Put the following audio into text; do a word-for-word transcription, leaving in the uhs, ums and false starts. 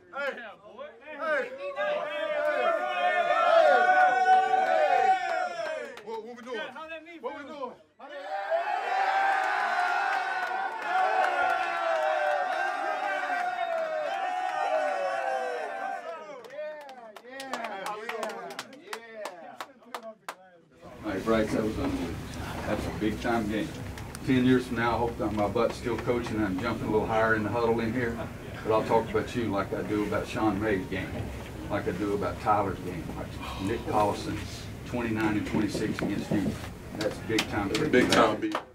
Hey, hey, what, what we doing? What we doing? All right, Brice, that was unbelievable. That's a big time game. Ten years from now, I hope that my butt's still coaching and I'm jumping a little higher in the huddle in here. But I'll talk about you like I do about Sean May's game, like I do about Tyler's game, like Nick Collison, twenty-nine and twenty-six against you. That's big time. Big time beat.